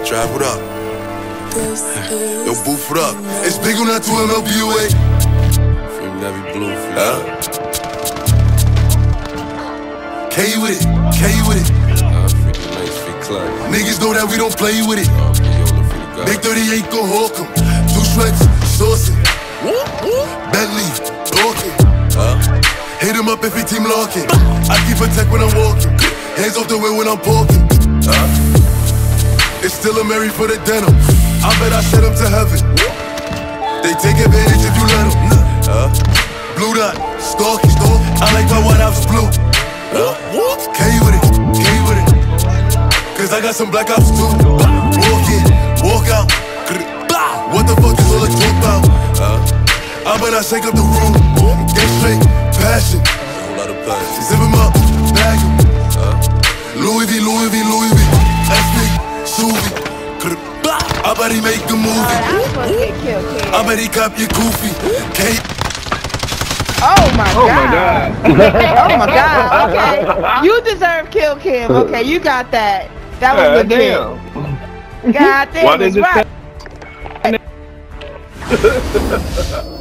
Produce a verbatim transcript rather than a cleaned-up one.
Drive it up. Yo, boof it up. It's big on that two M L B U A. Free Navy Blue, free huh? K with it, K with it. Uh, free the nice, free club. Niggas know that we don't play with it. Uh, free Big thirty-eight go hawk 'em. Two shreds, saucing. Bentley, talking. Huh? Hit him up if he team locking. I keep a tech when I'm walking. Hands off the way when I'm parking. Huh? It's still a Mary for the denim. I bet I send them to heaven. They take advantage if you let them. Huh? Blue dot, stalking. I like my White House blue. Huh? K with it, K with it. Cause I got some black ops too. Walk in, walk out. What the fuck is all the talk about? Huh? I bet I shake up the room. Get straight, passion. A whole lot of passion. Zip him up, bag him. Huh? Louis V, Louis V, Louis V. S B, Suvi. I bet he make the movie. Right, I bet he cop your goofy. K. Oh my oh god. Oh my god. Oh my god. Okay. You deserve Kill Kim. Okay, you got that. That was God good. damn. God damn. Why did It's you right.